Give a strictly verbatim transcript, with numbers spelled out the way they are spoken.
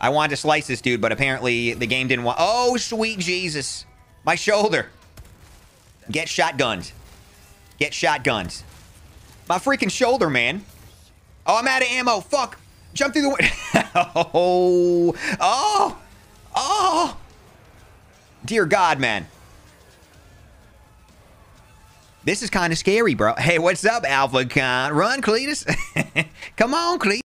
I wanted to slice this dude, but apparently the game didn't want... Oh, sweet Jesus. My shoulder. Get shotgunned. Get shotgunned. My freaking shoulder, man. Oh, I'm out of ammo. Fuck. Jump through the window. oh. Oh. Oh. Dear God, man. This is kind of scary, bro. Hey, what's up, Alpha Con? Run, Cletus. Come on, Cletus.